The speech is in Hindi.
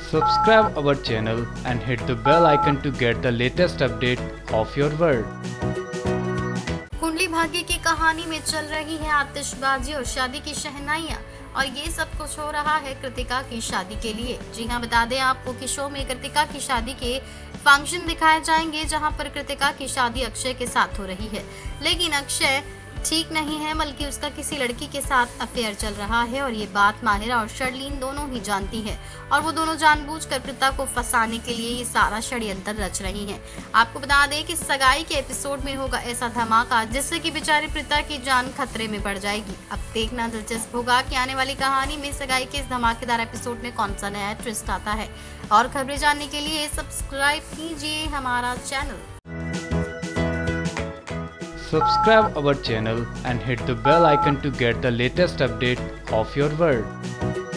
Subscribe our channel and hit the bell icon to get the latest update of your world. Kundali Bhagya की कहानी में चल रही है आतिशबाजी और शादी की शहनाइयां, और ये सब कुछ हो रहा है कृतिका की शादी के लिए। जी हां, बता दें आपको कि शो में कृतिका की शादी के फंक्शन दिखाए जाएंगे, जहां पर कृतिका की शादी अक्षय के साथ हो रही है। लेकिन अक्षय ठीक नहीं है, बल्कि उसका किसी लड़की के साथ अफेयर चल रहा है, और ये बात माहिरा और शर्लीन दोनों ही जानती है, और वो दोनों जानबूझकर प्रीता को फंसाने के लिए ये सारा षड्यंत्र रच रही हैं। आपको बता दें कि सगाई के एपिसोड में होगा ऐसा धमाका जिससे कि बेचारी प्रीता की जान खतरे में पड़ जाएगी। अब देखना दिलचस्प होगा कि आने वाली कहानी में सगाई के इस धमाकेदार एपिसोड में कौन सा नया ट्विस्ट आता है। और खबरें जानने के लिए सब्सक्राइब कीजिए हमारा channel. Subscribe our channel and hit the bell icon to get the latest update of your world.